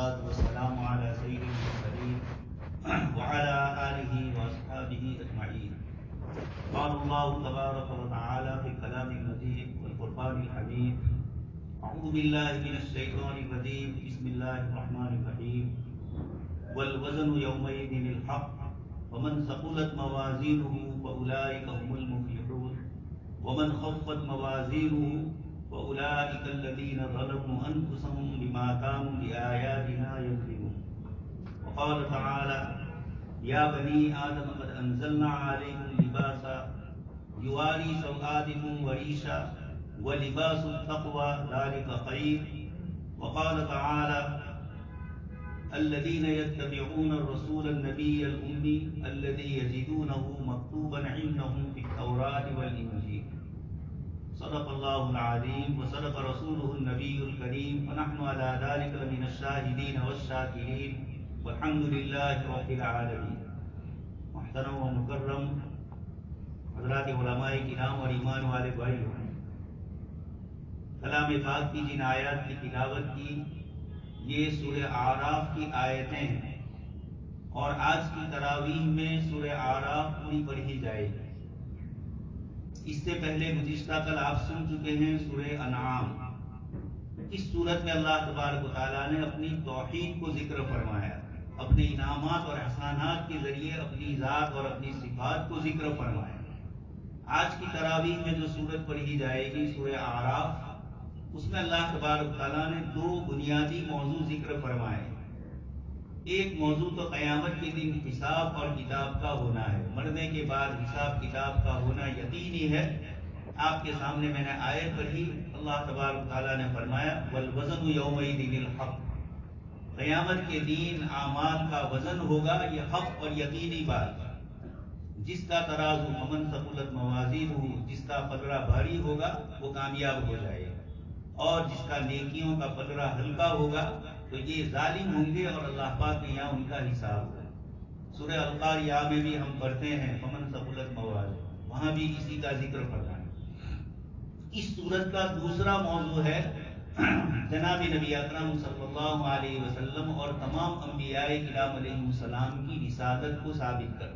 والصلاة والسلام على سيد المرسلين وعلى آله وأصحابه أجمعين. قال الله تبارك وتعالى في الكلام المجيد والفرقان الحميد: أعوذ بالله من الشيطان الرجيم، بسم الله الرحمن الرحيم. والوزن يومئذ الحق ومن ثقلت موازينه فأولئك هم المفلحون ومن خفت موازينه وأولئك الذين ظلموا أنفسهم بما كانوا بآياتنا يظلمون. وقال تعالى: يا بني آدم قد أنزلنا عليكم لباسا يواري سوآتكم وريشا ولباس التقوى ذلك خير. وقال تعالى: الذين يتبعون الرسول النبي الأمي الذي يجدونه مكتوبا عندهم في التوراة والإنجيل. صدق الله العظيم وصدق رسوله النبي الكريم ونحن على ذلك لمن الشاهدين والشاكرين والحمد لله رب العالمين. محترم و مکرم حضرات علماء کرام اور ایمان والے بھائیوں، کلام پاک کی جن آیات کی تلاوت کی، یہ سورہ اعراف کی آیتیں ہیں اور آج کی تراویح میں سورہ اعراف پوری پڑھی جائے گی۔ اس سے پہلے گزشتہ کل آپ سن چکے ہیں سورہ انعام۔ اس سورت میں اللہ تبارک و تعالیٰ نے اپنی توحید کو ذکر فرمایا، اپنے انعامات اور احسانات کے ذریعے اپنی ذات اور اپنی صفات کو ذکر فرمایا۔ آج کی تراویح میں جو سورت پڑھی جائے گی سورہ اعراف، اس میں اللہ تبارک و تعالیٰ نے دو بنیادی موضوع ذکر فرمائے۔ ایک موضوع تو قیامت کے دن حساب اور کتاب کا ہونا ہے، مرنے کے بعد حساب کتاب کا ہونا یقینی ہے۔ آپ کے سامنے میں نے آیت پڑھی، اللہ تبارک و تعالیٰ نے فرمایا: والوزن یومئذ الحق، قیامت کے دن اعمال کا وزن ہوگا، یہ حق اور یقینی بات۔ جس کا ترازو ومن ثقلت موازینہ، جس کا پلڑا بھاری ہوگا وہ کامیاب ہو جائے گا، اور جس کا نیکیوں کا پلڑا ہلکا ہوگا تو یہ ظالم ہوں گے اور اللہ پاک کے یہاں ان کا حساب ہوگا۔ سورہ القاریہ میں بھی ہم پڑھتے ہیں ومن ثقلت موازینہ، وہاں بھی اسی کا ذکر پڑھا ہے۔ اس سورت کا دوسرا موضوع ہے جناب نبی اکرم صلی اللہ علیہ وسلم اور تمام انبیاء کرام علیہ السلام کی رسالت کو ثابت کرنا۔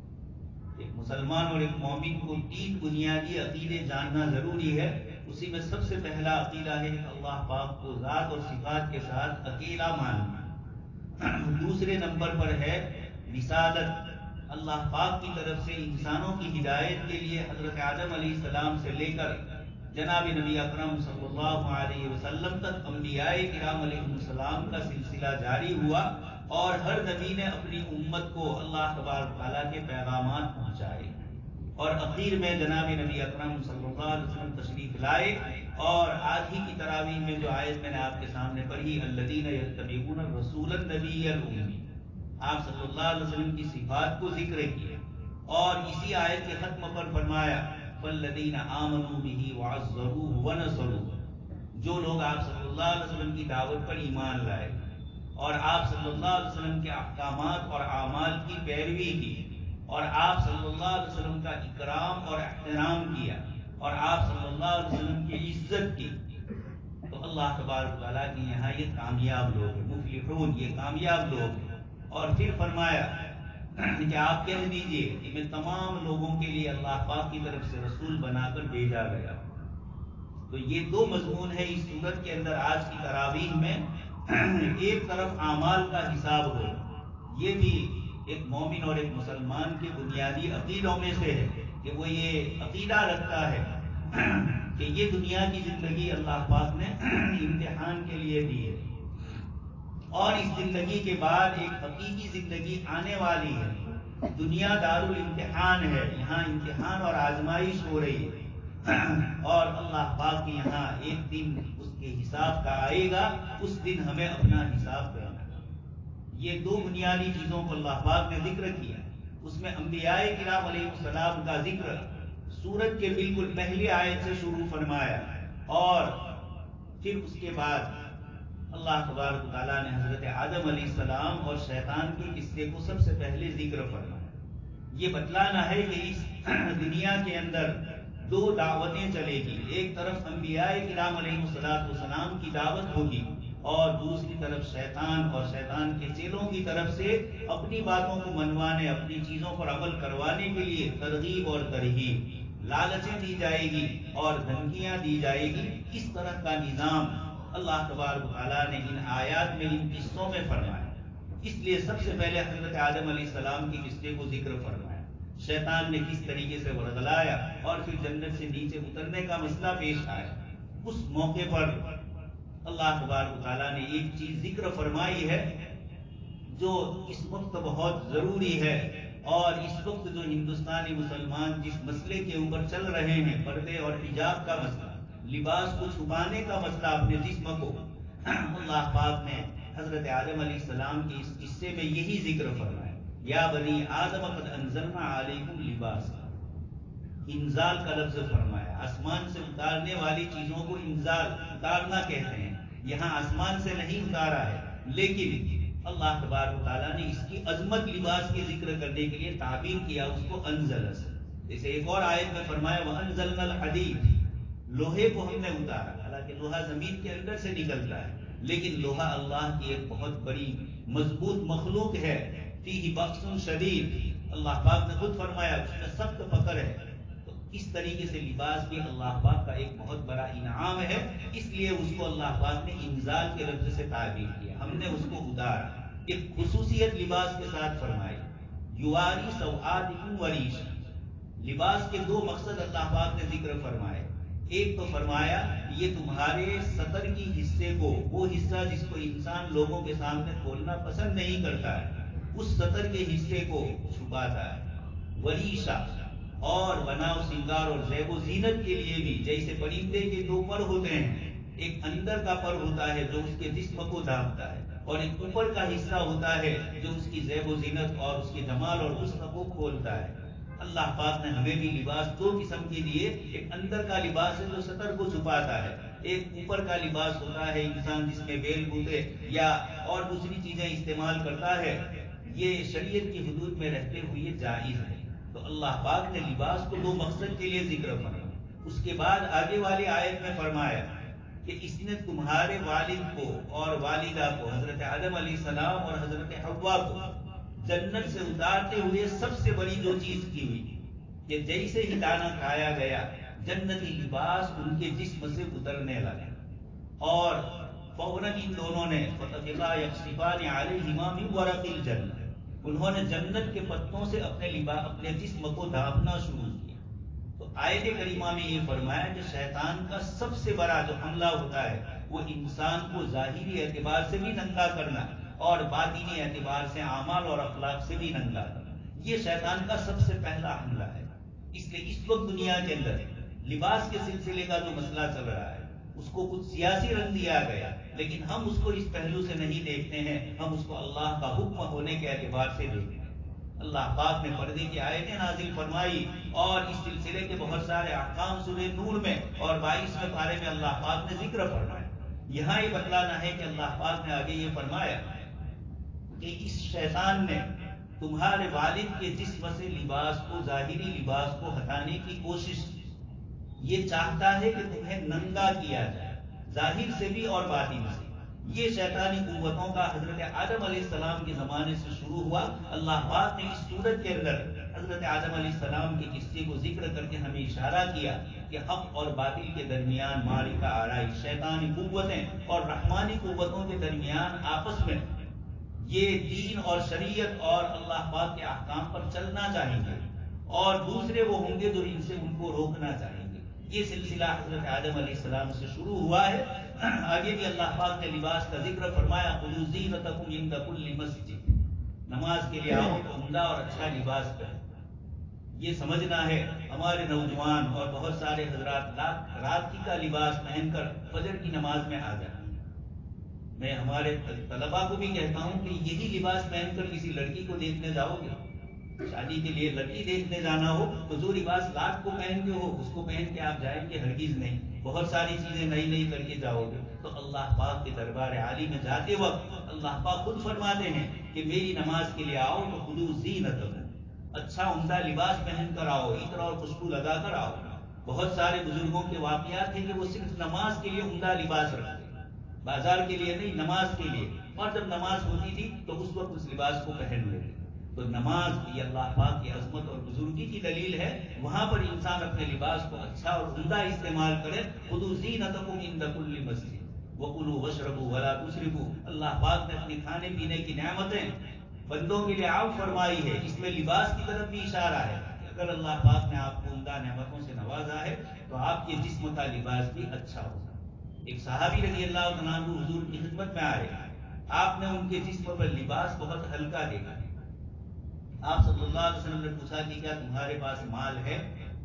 ایک مسلمان اور ایک مومن کو تین بنیادی عقیدے جاننا ضروری ہے۔ اسی میں سب سے پہلا عقیدہ ہے کہ اللہ پاک کو ذات اور صفات کے ساتھ اکیلا ماننا۔ دوسرے نمبر پر ہے رسالت، اللہ پاک کی طرف سے انسانوں کی ہدایت کے لیے حضرت آدم علیہ السلام سے لے کر جناب نبی اکرم صلی اللہ علیہ وسلم تک انبیاء کرام علیہ السلام کا سلسلہ جاری ہوا، اور ہر نبی نے اپنی امت کو اللہ تبارک تعالیٰ کے پیغامات پہنچائے، اور اخیر میں جناب نبی اکرم صلی اللہ علیہ وسلم تشریف لائے۔ اور آج ہی کی تراویح میں جو آیت میں نے آپ کے سامنے پڑھی، الذین یتبعون الرسول النبی الامی، آپ صلی اللہ علیہ وسلم کی صفات کو ذکر کیا، اور اسی آیت کے ختم پر فرمایا والذین آمنوا بہ وعزروہ ونصروہ، جو لوگ آپ صلی اللہ علیہ وسلم کی دعوت پر ایمان لائے اور آپ صلی اللہ علیہ وسلم کے احکامات اور اعمال کی پیروی کی، اور آپ صلی اللہ علیہ وسلم کا اکرام اور احترام کیا، اور آپ صلی اللہ علیہ وسلم کی عزت کی، تو اللہ تبارک تعالیٰ کے یہاں یہ کامیاب لوگ ہیں، مفلحون، یہ کامیاب لوگ ہیں۔ اور پھر فرمایا کہ آپ کہہ دیجئے کہ میں تمام لوگوں کے لیے اللہ پاک کی طرف سے رسول بنا کر بھیجا گیا۔ تو یہ دو مضمون ہے اس سورت کے اندر آج کی تراویح میں۔ ایک طرف اعمال کا حساب ہو، یہ بھی ایک مومن اور ایک مسلمان کے بنیادی عقیدوں میں سے ہے کہ وہ یہ عقیدہ رکھتا ہے کہ یہ دنیا کی زندگی اللہ پاک نے امتحان کے لیے دی ہے، اور اس زندگی کے بعد ایک حقیقی زندگی آنے والی ہے۔ دنیا دارالامتحان ہے، یہاں امتحان اور آزمائش ہو رہی ہے، اور اللہ پاک کے یہاں ایک دن اس کے حساب کا آئے گا، اس دن ہمیں اپنا حساب کرنا ہے۔ یہ دو بنیادی چیزوں کو اللہ پاک نے ذکر کیا، اس میں انبیاء کرام علیہ السلام کا ذکر سورت کے بالکل پہلی آیت سے شروع فرمایا، اور پھر اس کے بعد اللہ تبارک و تعالیٰ نے حضرت آدم علیہ السلام اور شیطان کے قصے کو سب سے پہلے ذکر فرمایا۔ یہ بتلانا ہے کہ اس دنیا کے اندر دو دعوتیں چلے گی، ایک طرف انبیاء کرام علیہ السلام کی دعوت ہوگی اور دوسری طرف شیطان اور شیطان کے چیلوں کی طرف سے اپنی باتوں کو منوانے، اپنی چیزوں پر عمل کروانے کے لیے ترغیب اور ترہیب، لالچیں دی جائے گی اور دھمکیاں دی جائے گی۔ اس طرح کا نظام اللہ تبارک و تعالیٰ نے ان آیات میں، ان قصوں میں فرمایا۔ اس لیے سب سے پہلے حضرت آدم علیہ السلام کی قصے کو ذکر فرمایا، شیطان نے کس طریقے سے ورگلایا اور پھر جنت سے نیچے اترنے کا مسئلہ پیش آیا۔ اس موقع پر اللہ تبارک و تعالیٰ نے ایک چیز ذکر فرمائی ہے جو اس وقت بہت ضروری ہے، اور اس وقت جو ہندوستانی مسلمان جس مسئلے کے اوپر چل رہے ہیں، پردے اور حجاب کا مسئلہ، لباس کو چھپانے کا مسئلہ اپنے جسم کو، اللہ پاک نے حضرت آدم علیہ السلام کے اس قصے میں یہی ذکر فرمایا، یا بنی آدم قد انزلنا علیکم لباس، انزال کا لفظ فرمایا۔ آسمان سے اتارنے والی چیزوں کو انزال، اتارنا کہتے ہیں، یہاں آسمان سے نہیں اتارا ہے، لیکن اللہ تبارک و تعالیٰ نے اس کی عظمت لباس کے ذکر کرنے کے لیے تعبیر کیا اس کو انزل سے۔ جیسے ایک اور آیت میں فرمایا وَأَنزَلْنَا الْحَدِيدَ، لوہے کو ہم نے اتارا، حالانکہ لوہا زمین کے اندر سے نکلتا ہے، لیکن لوہا اللہ کی ایک بہت بڑی مضبوط مخلوق ہے، فیہ بأس شدید، اللہ پاک نے خود فرمایا اس میں سخت پکڑ ہے۔ تو اس طریقے سے لباس بھی اللہ پاک کا ایک بہت بڑا انعام ہے، اس لیے اس کو اللہ پاک نے انزال کے لفظ سے تعبیر کیا، ہم نے اس کو اتارا۔ ایک خصوصیت لباس کے ساتھ فرمائی، یواری سوآتکم وریشا، لباس کے دو مقصد اللہ پاک نے ذکر فرمائے۔ ایک تو فرمایا یہ تمہارے سطر کی حصے کو، وہ حصہ جس کو انسان لوگوں کے سامنے کھولنا پسند نہیں کرتا ہے، اس سطر کے حصے کو چھپاتا ہے۔ وریشا، اور بناؤ سنگار اور زیب و زینت کے لیے بھی، جیسے پرندے کے دو پر ہوتے ہیں، ایک اندر کا پر ہوتا ہے جو اس کے جسم کو ڈھانپتا ہے، اور ایک اوپر کا حصہ ہوتا ہے جو اس کی زیب و زینت اور اس کے جمال اور حسن کو کھولتا ہے۔ اللہ پاک نے ہمیں بھی لباس دو قسم کے دیے، ایک اندر کا لباس ہے جو سطر کو چھپاتا ہے، ایک اوپر کا لباس ہوتا ہے انسان جس میں بیل بوتے یا اور دوسری چیزیں استعمال کرتا ہے، یہ شریعت کی حدود میں رہتے ہوئے جائز ہے۔ تو اللہ پاک نے لباس کو دو مقصد کے لیے ذکر فرمایا۔ اس کے بعد آگے والی آیت میں فرمایا کہ اس نے تمہارے والد کو اور والدہ کو، حضرت آدم علیہ السلام اور حضرت حوا کو، جنت سے اتارتے ہوئے سب سے بڑی جو چیز کی ہوئی کہ جیسے ہی دانا کھایا گیا، جنتی لباس ان کے جسم سے اترنے لگا، اور فوراً ان دونوں نے فَتَفِقَا يَخْصِفَانِ عَلَيْهِمَا مِنْ وَرَقِ الْجَنَّةِ، انہوں نے جنت کے پتوں سے اپنے جسم کو ڈھانپنا شروع کیا۔ تو آیت کریمہ میں یہ فرمایا کہ شیطان کا سب سے بڑا جو حملہ ہوتا ہے وہ انسان کو ظاہری اعتبار سے بھی ننگا کرنا اور باطنی اعتبار سے اعمال اور اخلاق سے بھی ننگا کرنا، یہ شیطان کا سب سے پہلا حملہ ہے۔ اس لیے اس وقت دنیا کے اندر لباس کے سلسلے کا جو مسئلہ چل رہا ہے اس کو کچھ سیاسی رنگ دیا گیا، لیکن ہم اس کو اس پہلو سے نہیں دیکھتے ہیں، ہم اس کو اللہ کا حکم ہونے کے اعتبار سے دیکھتے ہیں۔ اللہ پاک نے پردے کی آیتیں نازل فرمائی اور اس سلسلے کے بہت سارے احکام سورہ نور میں اور 22ویں پارے میں اللہ پاک نے ذکر فرمایا۔ یہاں یہ بتلانا ہے کہ اللہ پاک نے آگے یہ فرمایا کہ اس شیطان نے تمہارے والد کے جسم سے لباس کو، ظاہری لباس کو ہٹانے کی کوشش کی، یہ چاہتا ہے کہ تمہیں ننگا کیا جائے، ظاہر سے بھی اور باطن سے۔ یہ شیطانی قوتوں کا حضرت آدم علیہ السلام کے زمانے سے شروع ہوا۔ اللہ پاک نے اس صورت کے اندر حضرت آدم علیہ السلام کے قصے کو ذکر کر کے ہمیں اشارہ کیا کہ حق اور باطل کے درمیان معرکہ آرائی، شیطانی قوتیں اور رحمانی قوتوں کے درمیان آپس میں یہ دین اور شریعت اور اللہ پاک کے احکام پر چلنا چاہیں گے، اور دوسرے وہ ہوں گے جو ان سے ان کو روکنا چاہیں گے۔ یہ سلسلہ حضرت آدم علیہ السلام سے شروع ہوا ہے۔ آگے بھی اللہ پاک نے لباس کا ذکر فرمایا، خُذُوا زِینَتَکُمْ عِنْدَ کُلِّ مَسْجِدٍ، نماز کے لیے آؤ تو عمدہ اور اچھا لباس پہنو۔ یہ سمجھنا ہے ہمارے نوجوان اور بہت سارے حضرات رات کا لباس پہن کر فجر کی نماز میں آ جائیں۔ میں ہمارے طلباء کو بھی کہتا ہوں کہ یہی لباس پہن کر کسی لڑکی کو دیکھنے جاؤ گے، شادی کے لیے لڑکی دیکھنے جانا ہو تو جو لباس رات کو پہن کے ہو اس کو پہن کے آپ جائیں گے ہرگز نہیں، بہت ساری چیزیں نئی نئی کر کے جاؤ گے۔ تو اللہ پاک کے دربار عالی میں جاتے وقت اللہ پاک خود فرماتے ہیں کہ میری نماز کے لیے آؤ تو خُذُوا زِینَتَکُمْ، اچھا عمدہ لباس پہن کر آؤ، عطر اور خوشبو لگا کر آؤ۔ بہت سارے بزرگوں کے واقعات ہیں کہ وہ صرف نماز کے لیے عمدہ لباس رکھتے، بازار کے لیے نہیں، نماز کے لیے. اور جب نماز ہوتی تھی تو اس وقت اس لباس کو پہن لیتے. تو نماز یہ اللہ پاک کی عظمت اور بزرگی کی دلیل ہے. وہاں پر انسان اپنے لباس کو اچھا اور عمدہ استعمال کرے. خذوا زینتکم عند کل مسجد وکلوا واشربوا ولا تسرفوا. اللہ پاک نے اپنی کھانے پینے کی نعمتیں بندوں کے لیے عام فرمائی ہے. اس میں لباس کی طرف بھی اشارہ ہے کہ اگر اللہ پاک نے آپ کو عمدہ نعمتوں سے نوازا ہے تو آپ کے جسم کا لباس بھی اچھا ہوگا. ایک صحابی رضی اللہ تعالیٰ عنہ حضور کی خدمت میں آئے. آپ نے ان کے جسم پر لباس بہت ہلکا دیکھا. آپ صلی اللہ علیہ وسلم نے پوچھا کہ کیا تمہارے پاس مال ہے،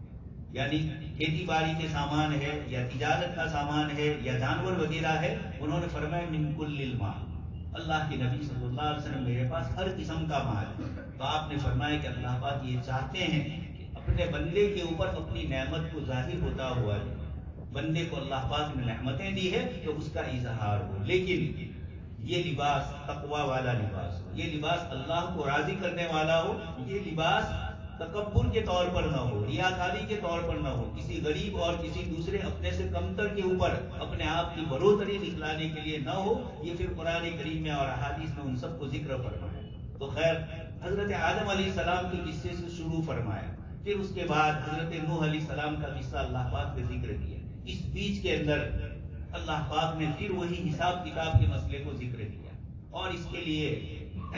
یعنی کھیتی باڑی کے سامان ہے یا تجارت کا سامان ہے یا جانور وغیرہ ہے؟ انہوں نے فرمایا من کل المال. اللہ کے نبی صلی اللہ علیہ وسلم میرے پاس ہر قسم کا مال ہے. تو آپ نے فرمایا کہ اللہ پاک یہ چاہتے ہیں کہ اپنے بندے کے اوپر اپنی نعمت کو ظاہر ہوتا ہوا دے. بندے کو اللہ پاک نے نعمتیں دی ہے تو اس کا اظہار ہو، لیکن یہ لباس تقوی والا لباس ہو، یہ لباس اللہ کو راضی کرنے والا ہو. یہ لباس تکبر کے طور پر نہ ہو، ریاکاری کے طور پر نہ ہو، کسی غریب اور کسی دوسرے اپنے سے کمتر کے اوپر اپنے آپ کی بروتری دکھلانے کے لیے نہ ہو. یہ پھر قرآن کریم میں اور احادیث میں ان سب کو ذکر فرمایا. تو خیر، حضرت آدم علیہ السلام کے قصے سے شروع فرمایا. پھر اس کے بعد حضرت نوح علیہ السلام کا قصہ اللہ پاک نے ذکر کیا. اس بیچ کے اندر اللہ پاک نے پھر وہی حساب کتاب کے مسئلے کو ذکر کیا. اور اس کے لیے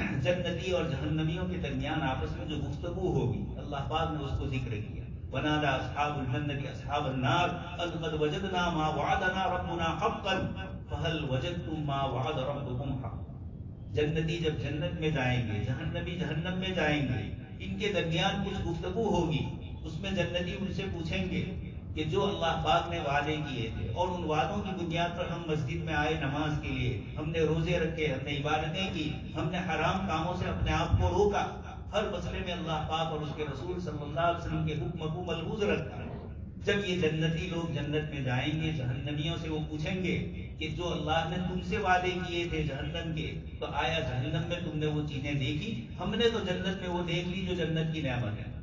جنتی اور جہنمیوں کے درمیان آپس میں جو گفتگو ہوگی اللہ پاک نے اس کو ذکر کیا. ونادى اصحاب الجنة اصحاب النار ان قد وجدنا ما وعدنا ربنا حقا فهل وجدتم ما وعد ربكم حقا. جنتی جب جنت میں جائیں گے، جہنمی جہنم میں جائیں گے، ان کے درمیان کچھ گفتگو ہوگی. اس میں جنتی ان سے پوچھیں گے کہ جو اللہ پاک نے وعدے کیے تھے اور ان وعدوں کی بنیاد پر ہم مسجد میں آئے نماز کے لیے، ہم نے روزے رکھے، ہم نے عبادتیں کی، ہم نے حرام کاموں سے اپنے آپ کو روکا، ہر مسئلے میں اللہ پاک اور اس کے رسول صلی اللہ علیہ وسلم کے حکم کو ملحوظ رکھا. جب یہ جنتی لوگ جنت میں جائیں گے، جہنمیوں سے وہ پوچھیں گے کہ جو اللہ نے تم سے وعدے کیے تھے جہنم کے، تو آیا جہنم میں تم نے وہ چیزیں دیکھی؟ ہم نے تو جنت میں وہ دیکھ لی جو جنت کی نعمت ہے.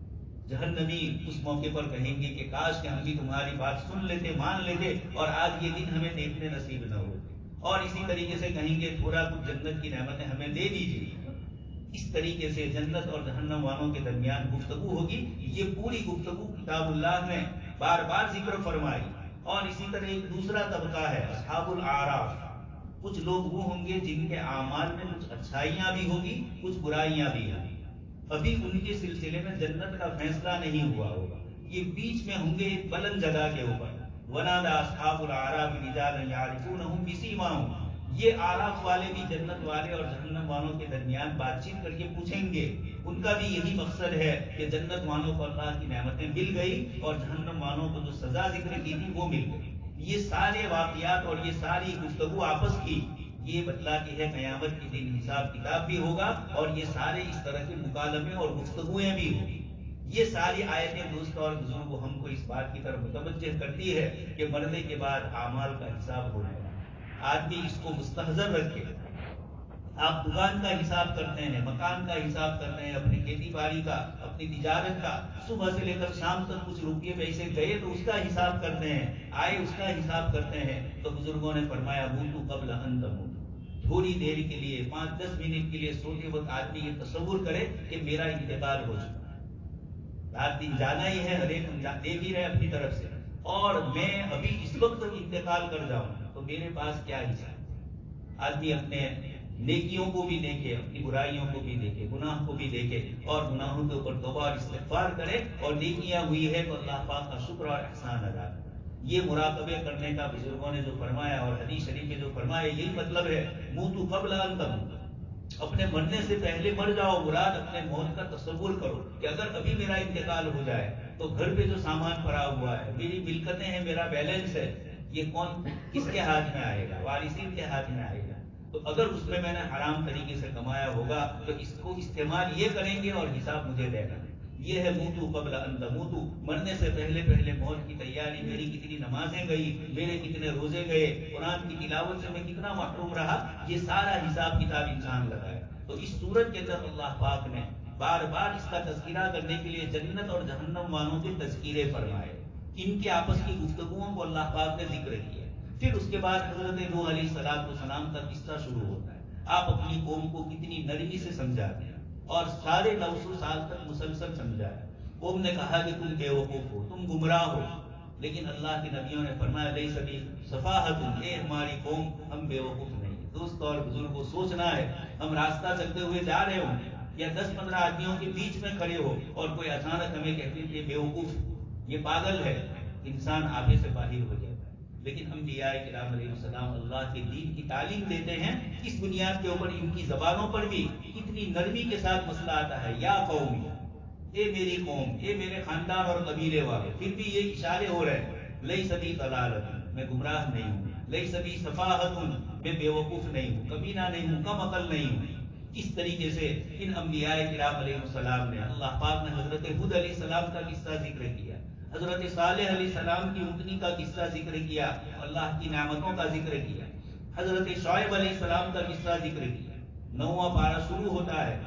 جہنمی اس موقع پر کہیں گے کہ کاش کہ ہم بھی تمہاری بات سن لیتے، مان لیتے، اور آج یہ دن ہمیں دیکھنے نصیب نہ ہوتے. اور اسی طریقے سے کہیں گے تھوڑا کچھ جنت کی نعمتیں ہمیں دے دیجیے. اس طریقے سے جنت اور جہنم والوں کے درمیان گفتگو ہوگی. یہ پوری گفتگو کتاب اللہ نے بار بار ذکر فرمائی. اور اسی طرح ایک دوسرا طبقہ ہے اصحاب الاعراف. کچھ لوگ وہ ہوں گے جن کے اعمال میں کچھ اچھائیاں بھی ہوگی، کچھ برائیاں بھی ہوں گی. ابھی ان کے سلسلے میں جنت کا فیصلہ نہیں ہوا ہوگا. یہ بیچ میں ہوں گے ایک بلند جگہ کے اوپر. ونادى اصحاب الاعراف رجالا يعرفونهم بسيماهم. یہ آراف والے بھی جنت والے اور جہنم والوں کے درمیان بات چیت کر کے پوچھیں گے. ان کا بھی یہی مقصد ہے کہ جنت والوں کو اللہ کی نعمتیں مل گئی اور جہنم والوں کو جو سزا ذکر کی تھی وہ مل گئی. یہ سارے واقعات اور یہ ساری گفتگو آپس کی یہ بتلاتی ہے قیامت کے دن حساب کتاب بھی ہوگا اور یہ سارے اس طرح کے مکالمے اور گفتگویں بھی ہوگی. یہ ساری آیتیں دوست اور بزرگوں ہم کو اس بات کی طرف متوجہ کرتی ہے کہ مرنے کے بعد اعمال کا حساب ہونا ہے. آدمی اس کو مستحضر رکھے. آپ دکان کا حساب کرتے ہیں، مکان کا حساب کرتے ہیں، اپنی کھیتی باڑی کا، اپنی تجارت کا، صبح سے لے کر شام تک کچھ روپیے پیسے گئے تو اس کا حساب کرتے ہیں، آئے اس کا حساب کرتے ہیں. تو بزرگوں نے فرمایا موتو قبل ان تموتو. تھوڑی دیر کے لیے 5-10 منٹ کے لیے سوتے وقت آدمی یہ تصور کرے کہ میرا انتقال ہو چکا. رات دن جانا ہی ہے، ہر ایک ہم دیکھ ہی رہے اپنی طرف سے، اور میں ابھی اس وقت انتقال کر جاؤں تو میرے پاس کیا حساب. آدمی اپنے نیکیوں کو بھی دیکھے، اپنی برائیوں کو بھی دیکھے، گناہ کو بھی دیکھے اور گناہوں کے اوپر توبہ اور استغفار کرے، اور نیکیاں ہوئی ہے تو اللہ پاک کا شکر اور احسان ادا کرے. یہ مراقبے کرنے کا بزرگوں نے جو فرمایا اور حدیث شریف میں جو فرمایا یہی مطلب ہے موتو قبل ان تموتو. اپنے مرنے سے پہلے مر جاؤ. مراد اپنے موت کا تصور کرو کہ اگر ابھی میرا انتقال ہو جائے تو گھر پہ جو سامان پڑا ہوا ہے، میری ملکتیں ہیں، میرا بیلنس ہے، یہ کون کس کے ہاتھ میں آئے گا؟ وارثین کے ہاتھ میں آئے گا. تو اگر اس میں میں نے حرام طریقے سے کمایا ہوگا تو اس کو استعمال یہ کریں گے اور حساب مجھے دینا. یہ ہے موتو قبل ان تموتو. مرنے سے پہلے پہلے موت کی تیاری. میری کتنی نمازیں گئی، میرے کتنے روزے گئے، قرآن کی تلاوت سے میں کتنا محروم رہا، یہ سارا حساب کتاب انسان لگائے. تو اس صورت کے اندر اللہ پاک نے بار بار اس کا تذکرہ کرنے کے لیے جنت اور جہنم والوں کے تذکیرے فرمائے. ان کے آپس کی گفتگوؤں کو اللہ پاک نے ذکر کیا. پھر اس کے بعد حضرت نوح علیہ السلام کا قصہ شروع ہوتا ہے. آپ اپنی قوم کو کتنی نرمی سے سمجھاتے ہیں اور سارے 900 سال تک مسلسل سمجھایا. قوم نے کہا کہ تم بے وقوف ہو، تم گمراہ ہو، لیکن اللہ کے نبیوں نے فرمایا لیس بی صفاحت، اے ہماری قوم ہم بے وقوف نہیں. دوست اور بزرگوں، سوچنا ہے ہم راستہ چلتے ہوئے جا رہے ہوں یا 10-15 آدمیوں کے بیچ میں کھڑے ہو اور کوئی اچانک ہمیں کہتے ہیں کہ بے وقوف، یہ پاگل ہے، انسان آگے سے باہر ہو جاتا ہے. لیکن انبیاء کرام علیہ السلام اللہ کے دین کی تعلیم دیتے ہیں. اس بنیاد کے اوپر ان کی زبانوں پر بھی کتنی نرمی کے ساتھ مسئلہ آتا ہے. یا قومی، اے میری قوم، اے میرے خاندان اور قبیلے والے. پھر بھی یہ اشارے ہو رہے ہیں لیس بی ضلالۃ، میں گمراہ نہیں ہوں، لیس بی صفاحۃ، میں بے وقوف نہیں ہوں، کمینہ نہیں ہوں، کم عقل نہیں ہوں. اس طریقے سے ان انبیاء کرام علیہ السلام نے، اللہ پاک نے حضرت ہود علیہ السلام کا قصہ ذکر کیا، حضرت صالح علیہ السلام کی اونٹنی کا قصہ ذکر کیا، اللہ کی نعمتوں کا ذکر کیا، حضرت شعیب علیہ السلام کا قصہ ذکر کیا. 9واں پارہ شروع ہوتا ہے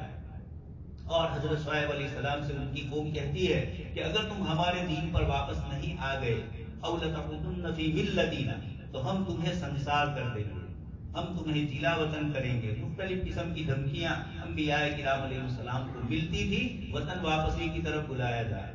اور حضرت شعیب علیہ السلام سے ان کی قوم کہتی ہے کہ اگر تم ہمارے دین پر واپس نہیں آ گئے، او لتعودن فی ملتنا، تو ہم تمہیں سنسار کر دیں گے، ہم تمہیں جلا وطن کریں گے. مختلف قسم کی دھمکیاں انبیاء کرام علیہ السلام کو ملتی تھی. وطن واپسی کی طرف بلایا جائے،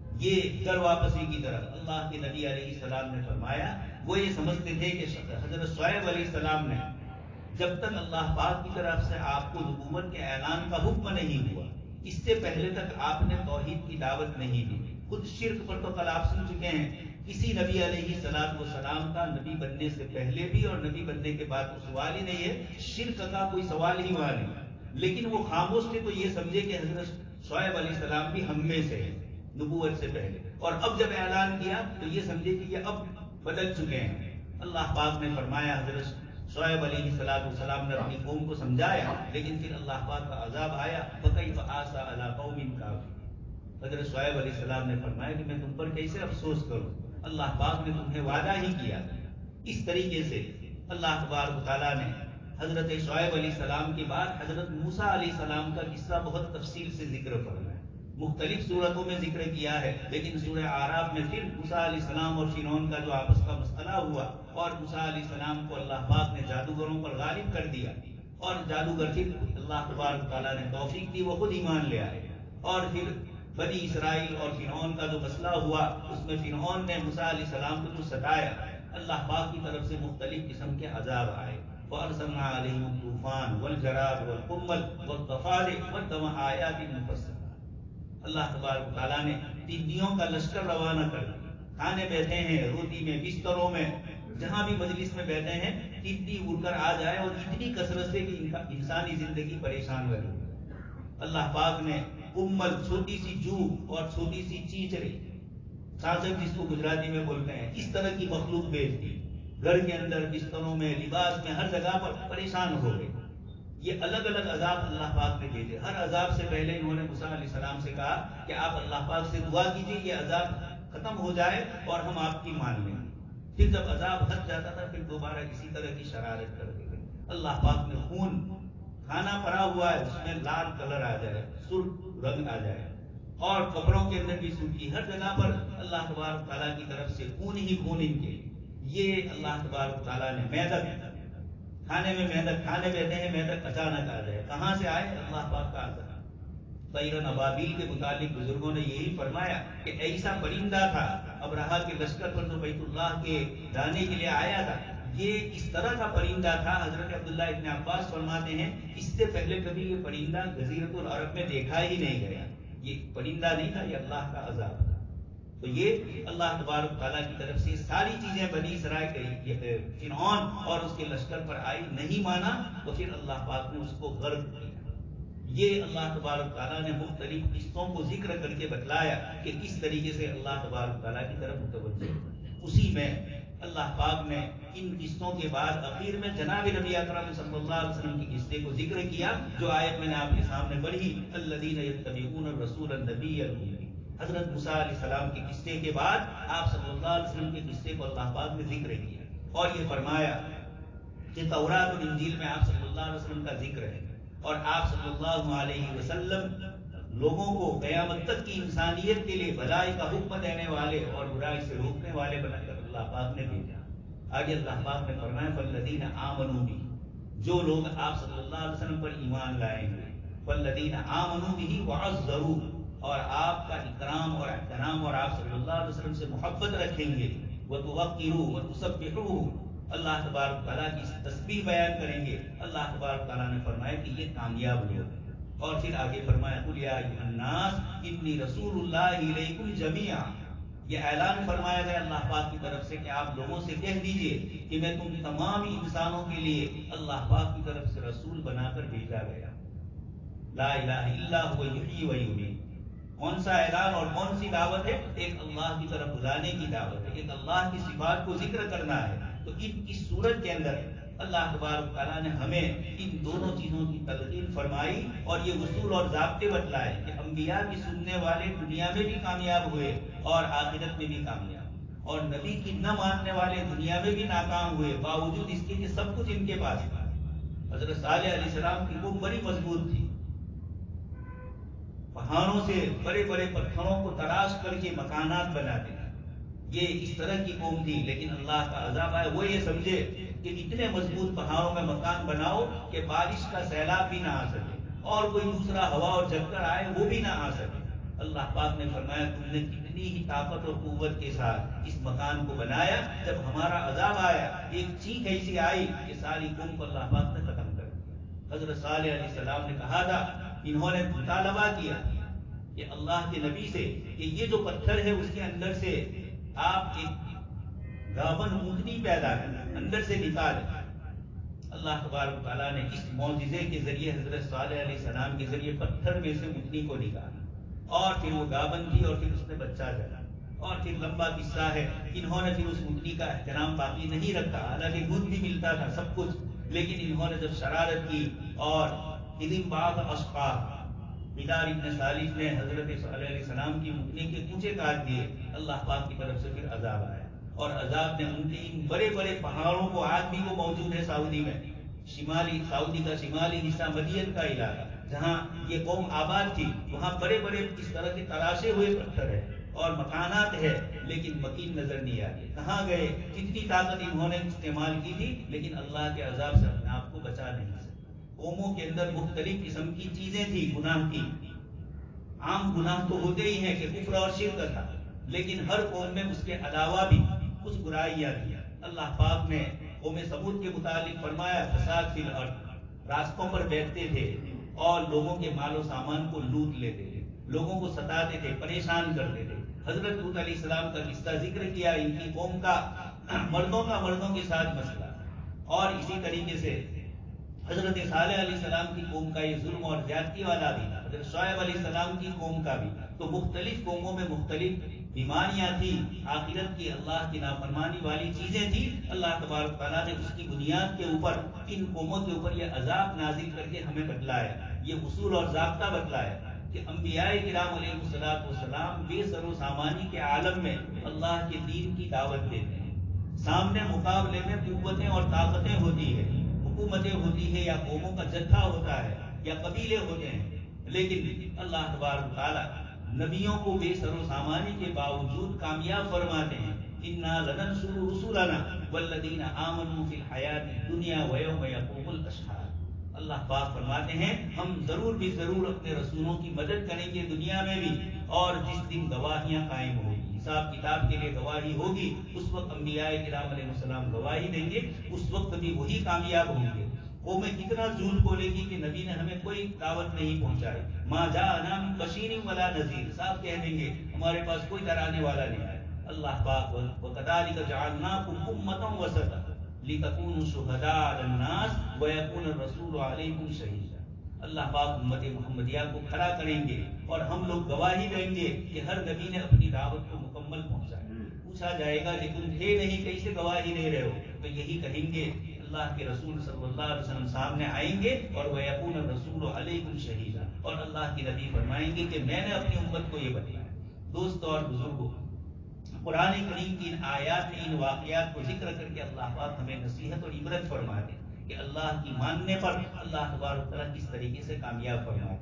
یہ گھر واپسی کی طرف. اللہ کے نبی علیہ السلام نے فرمایا، وہ یہ سمجھتے تھے کہ حضرت شعیب علیہ السلام نے جب تک اللہ پاک کی طرف سے آپ کو نبوت کے اعلان کا حکم نہیں ہوا، اس سے پہلے تک آپ نے توحید کی دعوت نہیں دی. خود شرک پر تو کل آپ سن چکے ہیں، کسی نبی علیہ السلام کا نبی بننے سے پہلے بھی اور نبی بننے کے بعد تو سوال ہی نہیں ہے، شرک کا کوئی سوال ہی ہوا نہیں. لیکن وہ خاموش تھے تو یہ سمجھے کہ حضرت شعیب علیہ السلام بھی ہم میں سے ہیں نبوت سے پہلے، اور اب جب اعلان کیا تو یہ سمجھے کہ یہ اب بدل چکے ہیں. اللہ پاک نے فرمایا حضرت شعیب علیہ السلام نے اپنی قوم کو سمجھایا، لیکن پھر اللہ پاک کا عذاب آیا. فَكَيْفَ آسَىٰ عَلَىٰ قَوْمٍ كَافِرِينَ. حضرت شعیب علیہ السلام نے فرمایا کہ میں تم پر کیسے افسوس کروں، اللہ پاک نے تمہیں وعدہ ہی کیا. اس طریقے سے اللہ تبارک و تعالیٰ نے حضرت شعیب علیہ السلام کے بعد حضرت موسیٰ علیہ السلام کا قصہ بہت تفصیل سے ذکر فرمایا. مختلف صورتوں میں ذکر کیا ہے، لیکن سورہ اعراف میں پھر موسیٰ علیہ السلام اور فرعون کا جو آپس کا مسئلہ ہوا اور موسیٰ علیہ السلام کو اللہ پاک نے جادوگروں پر غالب کر دیا، اور جادوگر پھر اللہ تبارک تعالیٰ نے توفیق دی وہ خود ایمان لے آئے. اور پھر بنی اسرائیل اور فرعون کا جو مسئلہ ہوا، اس میں فرعون نے موسیٰ علیہ السلام کو جو ستایا، اللہ پاک کی طرف سے مختلف قسم کے عذاب آئے. وَأَرْسَلْنَا عَلَيْهِمُ الطُّوفَانَ وَالْجَرَادَ وَالْقُمَّلَ وَالضَّفَادِعَ وَالدَّمَ آیَاتٍ مُفَصَّلَاتٍ. اللہ تبارک و تعالیٰ نے تیندیوں کا لشکر روانہ کر دیا. کھانے بیٹھے ہیں، روٹی میں، بستروں میں، جہاں بھی مجلس میں بیٹھے ہیں، تیندی اڑ کر آ جائے اور اتنی کثرت سے کہ انسانی زندگی پریشان رہے. اللہ پاک نے کمل، چھوٹی سی جو اور چھوٹی سی چیچڑی، سانسک جس کو گجراتی میں بولتے ہیں، اس طرح کی مخلوق بھیج دی. گھر کے اندر، بستروں میں، لباس میں، ہر جگہ پر پریشان ہو گئے. یہ الگ الگ عذاب اللہ پاک نے بھیجے. ہر عذاب سے پہلے انہوں نے موسیٰ علیہ السلام سے کہا کہ آپ اللہ پاک سے دعا کیجیے یہ عذاب ختم ہو جائے اور ہم آپ کی مان لیں. پھر جب عذاب ہٹ جاتا تھا پھر دوبارہ اسی طرح کی شرارت کر دیتے. اللہ پاک نے خون، کھانا پڑا ہوا ہے جس میں لال کلر آ جائے، سرخ رنگ آ جائے، اور کپڑوں کے اندر بھی سرخی، ہر جگہ پر اللہ تبارک تعالیٰ کی طرف سے خون ہی خون ان کے. یہ اللہ تبارک تعالیٰ نے میدک، کھانے میں میدک، کھانے بیٹھے ہیں میدک اچانک آ جائے. کہاں سے آئے؟ اللہ پاک کا عذاب. طیرن ابابیل کے متعلق بزرگوں نے یہی فرمایا کہ ایسا پرندہ تھا ابرہا کے لشکر پر جو بیت اللہ کے جانے کے لیے آیا تھا، یہ اس طرح کا پرندہ تھا. حضرت عبداللہ ابن عباس فرماتے ہیں اس سے پہلے کبھی یہ پرندہ جزیرۃ العرب میں دیکھا ہی نہیں گیا. یہ پرندہ نہیں تھا، یہ اللہ کا عذاب تھا. تو یہ اللہ تبارک تعالیٰ کی طرف سے ساری چیزیں بنی اسرائیل فرعون اور اس کے لشکر پر آئی. نہیں مانا تو پھر اللہ پاک نے اس کو غرق کیا. یہ اللہ تبارک تعالیٰ نے مختلف قصوں کو ذکر کر کے بتلایا کہ کس طریقے سے اللہ تبارک تعالیٰ کی طرف متوجہ. اسی میں اللہ پاک نے ان قصوں کے بعد اخیر میں جناب نبی اکرم صلی اللہ علیہ وسلم کی قصے کو ذکر کیا جو آیت میں نے آپ کے سامنے پڑھی، الذین یتبعون الرسول النبی الامی. حضرت موسیٰ علیہ السلام کے قصے کے بعد آپ صلی اللہ علیہ وسلم کے قصے کو اللہ پاک نے ذکر کیا اور یہ فرمایا کہ تورات اور انجیل میں آپ صلی اللہ علیہ وسلم کا ذکر ہے اور آپ صلی اللہ علیہ وسلم لوگوں کو قیامت تک کی انسانیت کے لیے بھلائی کا حکم دینے والے اور برائی سے روکنے والے بنا کر اللہ پاک نے بھیجا. آگے اللہ پاک نے فرمایا فالذین آمنوا بہ، جو لوگ آپ صلی اللہ علیہ وسلم پر ایمان لائیں گے، فالذین آمنوا بہ وعزروہ، اور آپ کا اکرام اور احترام اور آپ صلی اللہ علیہ وسلم سے محبت رکھیں گے، وتوقروہ وتسبحوہ، اللہ تبارک تعالیٰ کی تسبیح بیان کریں گے، اللہ تبارک تعالیٰ نے فرمایا کہ یہ کامیاب لوگ۔ اور پھر آگے فرمایا قل یا ایھا الناس انی رسول اللہ الیکم جمیعا، یہ اعلان فرمایا گیا اللہ پاک کی طرف سے کہ آپ لوگوں سے کہہ دیجئے کہ میں تم تمام انسانوں کے لیے اللہ پاک کی طرف سے رسول بنا کر بھیجا گیا۔ لا الہ الا هو یحیی و یمیت، کون سا اعلان اور کون سی دعوت ہے؟ ایک اللہ کی طرف بلانے کی دعوت ہے، ایک اللہ کی صفات کو ذکر کرنا ہے۔ تو اس صورت کے اندر اللہ تبارک تعالیٰ نے ہمیں ان دونوں چیزوں کی تلقین فرمائی اور یہ اصول اور ضابطے بتلائے کہ انبیاء کی سننے والے دنیا میں بھی کامیاب ہوئے اور آخرت میں بھی کامیاب، اور نبی کی نہ ماننے والے دنیا میں بھی ناکام ہوئے، باوجود اس کے کہ سب کچھ ان کے پاس تھا۔ حضرت صالح علیہ السلام کی قوم بڑی مضبوط تھی، پہاڑوں سے بڑے بڑے پتھروں کو تراش کر کے مکانات بناتے تھے، یہ اس طرح کی قوم تھی، لیکن اللہ کا عذاب آئے، وہ یہ سمجھے کہ اتنے مضبوط پہاڑوں میں مکان بناؤ کہ بارش کا سیلاب بھی نہ آ سکے اور کوئی دوسرا ہوا اور چکر آئے وہ بھی نہ آ سکے۔ اللہ پاک نے فرمایا تم نے کتنی ہی طاقت اور قوت کے ساتھ اس مکان کو بنایا، جب ہمارا عذاب آیا ایک چیخ ایسی آئی کہ ساری قوم کو اللہ پاک نے ختم کر دیا۔ حضرت صالح علیہ السلام نے کہا تھا، انہوں نے مطالبہ کیا کہ اللہ کے نبی سے کہ یہ جو پتھر ہے اس کے اندر سے آپ ایک گابن اونٹنی پیدا کرنا، اندر سے نکالیں۔ اللہ تبارک تعالیٰ نے اس معجزے کے ذریعے حضرت صالح علیہ السلام کے ذریعے پتھر میں سے اونٹنی کو نکالا، اور پھر وہ گابن تھی اور پھر اس نے بچہ جلا، اور پھر لمبا قصہ ہے، انہوں نے پھر اس اونٹنی کا احترام باقی نہیں رکھا، حالانکہ دودھ بھی ملتا تھا سب کچھ، لیکن انہوں نے جب شرارت کی اور اذن بعض اشقاہ بدار ابن صالح نے حضرت صالح علیہ السلام کی اونٹنی کے کونچے کاٹ دیے، اللہ پاک کی طرف سے پھر عذاب آیا، اور عذاب نے ان بڑے بڑے پہاڑوں کو، آج بھی وہ موجود ہے سعودی میں، شمالی سعودی کا شمالی حصہ مدین کا علاقہ جہاں یہ قوم آباد تھی، وہاں بڑے بڑے اس طرح کے تراشے ہوئے پتھر ہے اور مکانات ہے، لیکن مکین نظر نہیں آتے، کہاں گئے؟ جتنی طاقت انہوں نے استعمال کی تھی لیکن اللہ کے عذاب سے اپنے آپ کو بچا نہیں سکے۔ قوموں کے اندر مختلف قسم کی چیزیں تھی، گناہ کی، عام گناہ تو ہوتے ہی ہیں کہ کفر اور شرک تھا، لیکن ہر قوم میں اس کے علاوہ بھی کچھ برائیاں تھیں۔ اللہ پاک نے قوم ثمود کے متعلق فرمایا فساد فی الارض، راستوں پر بیٹھتے تھے اور لوگوں کے مال و سامان کو لوٹ لیتے تھے، لوگوں کو ستاتے تھے، پریشان کرتے تھے۔ حضرت لوط علیہ السلام کا قصہ ذکر کیا، ان کی قوم کا مردوں کے ساتھ مسئلہ، اور اسی طریقے سے حضرت صالح علیہ السلام کی قوم کا یہ ظلم اور زیادتی والا بھی، حضرت شعیب علیہ السلام کی قوم کا بھی۔ تو مختلف قوموں میں مختلف بیماریاں تھیں، آخرت کی اللہ کی نافرمانی والی چیزیں تھیں۔ اللہ تبارک تعالیٰ نے اس کی بنیاد کے اوپر ان قوموں کے اوپر یہ عذاب نازل کر کے ہمیں بتلایا، یہ اصول اور ضابطہ بتلایا کہ انبیاء کرام علیہ السلام بے سر و سامانی کے عالم میں اللہ کے دین کی دعوت دیتے ہیں، سامنے مقابلے میں قوتیں اور طاقتیں ہوتی ہے، حکومتیں ہوتی ہے یا قوموں کا جتھا ہوتا ہے یا قبیلے ہوتے ہیں، لیکن اللہ تبارک تعالیٰ نبیوں کو بے سر و سامانی کے باوجود کامیاب فرماتے ہیں۔ اِنَّا لَنَنْصُرُ رُسُلَنَا وَالَّذِينَ آمَنُوا فِي الْحَيَاةِ الدُّنْيَا وَيَوْمَ يَقُومُ الْأَشْهَادُ، اللہ پاک فرماتے ہیں ہم ضرور بھی ضرور اپنے رسولوں کی مدد کریں گے دنیا میں بھی، اور جس دن گواہیاں قائم ہوگی، حساب کتاب کے لیے گواہی ہوگی، اس وقت انبیاء کرام علیہ السلام گواہی دیں گے، اس وقت بھی وہی کامیاب ہوں گے۔ قومیں کتنا جھوٹ بولے گی کہ نبی نے ہمیں کوئی دعوت نہیں پہنچائی، ما جاءنا من بشیر ولا نذیر، صاحب کہہ دیں گے ہمارے پاس کوئی ڈرانے والا نہیں ہے۔ اللہ پاک وَكَذَلِكَ جَعَلْنَاكُمْ أُمَّةً وَسَطًا لِتَكُونُوا شُهَدَاءَ عَلَى النَّاسِ وَيَكُونَ الرَّسُولُ عَلَيْكُمْ شَهِيدًا، اللہ پاک امت محمدیہ کو کھڑا کریں گے اور ہم لوگ گواہی دیں گے کہ ہر نبی نے اپنی دعوت کو مکمل پہنچایا۔ پوچھا جائے گا کہ تم تھے نہیں، کیسے گواہی دے رہے ہو؟ تو یہی کہیں گے اللہ کے رسول صلی اللہ علیہ وسلم سامنے آئیں گے اور وَيَكُونَ الرَّسُولُ عَلَيْكُمْ شَهِيدًا، اور اللہ کی نبی فرمائیں گے کہ میں نے اپنی امت کو یہ بتایا۔ دوستو اور بزرگوں، قرآن کریم کی ان آیات میں ان واقعات کو ذکر کر کے اللہ پاک ہمیں نصیحت اور عبرت فرماتے ہیں کہ اللہ کی ماننے پر اللہ تبارک تعالیٰ کس طریقے سے کامیاب فرماتے ہیں،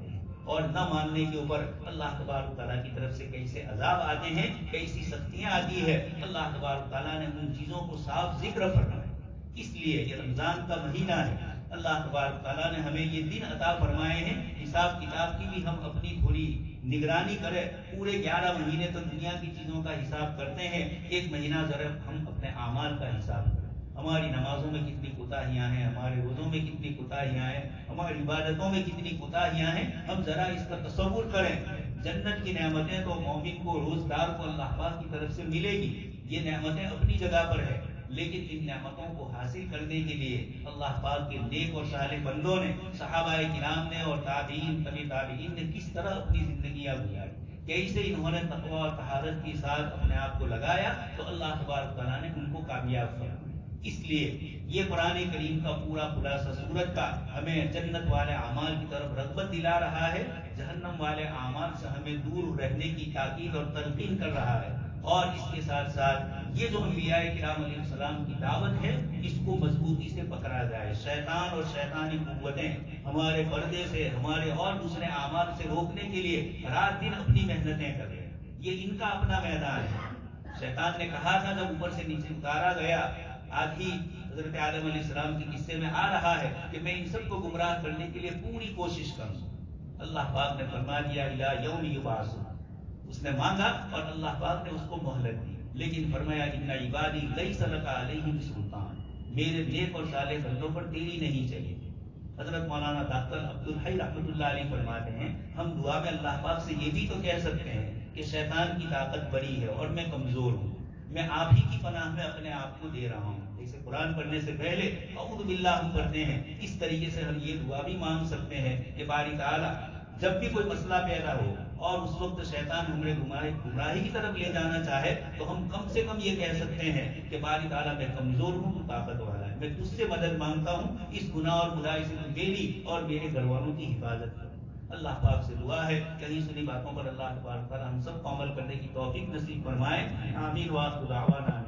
اور نہ ماننے کے اوپر اللہ تبارک تعالیٰ کی طرف سے کیسے عذاب آتے ہیں، کیسی سختیاں آتی ہے، اللہ تبارک تعالیٰ نے ان چیزوں کو صاف ذکر فرمایا۔ اس لیے یہ رمضان کا مہینہ ہے، اللہ تبارک تعالیٰ نے ہمیں یہ دن عطا فرمائے ہیں، حساب کتاب کی بھی ہم اپنی تھوڑی نگرانی کریں۔ پورے 11 مہینے تو دنیا کی چیزوں کا حساب کرتے ہیں، ایک مہینہ ذرا ہم اپنے اعمال کا حساب کریں۔ ہماری نمازوں میں کتنی کوتاہیاں ہیں، ہمارے روزوں میں کتنی کوتاہیاں ہیں، ہماری عبادتوں میں کتنی کوتاہیاں ہیں، ہم ذرا اس کا تصور کریں۔ جنت کی نعمتیں تو مومن کو، روزگار کو اللہ پاک کی طرف سے ملے گی، یہ نعمتیں اپنی جگہ پر ہے، لیکن ان نعمتوں کو حاصل کرنے کے لیے اللہ پاک کے نیک اور صالح بندوں نے، صحابہ کرام نے اور تابعین، تابعین نے کس طرح اپنی زندگیاں گزاری، کیسے انہوں نے تقوی اور طہارت کے ساتھ اپنے آپ کو لگایا، تو اللہ تبارک تعالیٰ نے ان کو کامیاب فرمایا۔ اس لیے یہ قرآن کریم کا پورا خلاصہ سورت کا ہمیں جنت والے اعمال کی طرف رغبت دلا رہا ہے، جہنم والے اعمال سے ہمیں دور رہنے کی تاکید اور تلقین کر رہا ہے، اور اس کے ساتھ ساتھ یہ جو انبیاء کرام علیہ السلام کی دعوت ہے، اس کو مضبوطی سے پکڑا جائے۔ شیطان اور شیطانی قوتیں ہمارے پردے سے، ہمارے اور دوسرے اعمال سے روکنے کے لیے رات دن اپنی محنتیں کر رہے ہیں، یہ ان کا اپنا میدان ہے۔ شیطان نے کہا تھا جب اوپر سے نیچے اتارا گیا، آج ہی حضرت آدم علیہ السلام کے قصے میں آ رہا ہے کہ میں ان سب کو گمراہ کرنے کے لیے پوری کوشش کروں۔ اللہ پاک نے فرما دیا الی یوم یبعثون، اس نے مانگا اور اللہ پاک نے اس کو مہلت دی، لیکن فرمایا ان عبادی لیس لک علیہم سلطان، میرے نیک اور صالح بندوں پر تیری نہیں چلی۔ حضرت مولانا ڈاکٹر عبدالحی رحمۃ اللہ علیہ فرماتے ہیں، ہم دعا میں اللہ پاک سے یہ بھی تو کہہ سکتے ہیں کہ شیطان کی طاقت بڑی ہے اور میں کمزور ہوں، میں آپ ہی کی پناہ میں اپنے آپ کو دے رہا ہوں۔ جیسے قرآن پڑھنے سے پہلے اعوذ باللہ ہم پڑھتے ہیں، اس طریقے سے ہم یہ دعا بھی مانگ سکتے ہیں کہ باری تعالیٰ جب بھی کوئی مسئلہ پیدا ہو اور اس وقت شیطان ہمیں گمراہی کی طرف لے جانا چاہے، تو ہم کم سے کم یہ کہہ سکتے ہیں کہ باری تعالیٰ میں کمزور ہوں، تو طاقت والا ہے، میں تجھ سے مدد مانگتا ہوں، اس گناہ اور برائی سے میری اور میرے گھر والوں کی حفاظت کر۔ اللہ پاک سے دعا ہے کہیں سنی باتوں پر اللہ تبارک تعالیٰ ہم سب کو عمل کرنے کی توفیق نصیب فرمائے۔ آمین وآخر دعوانا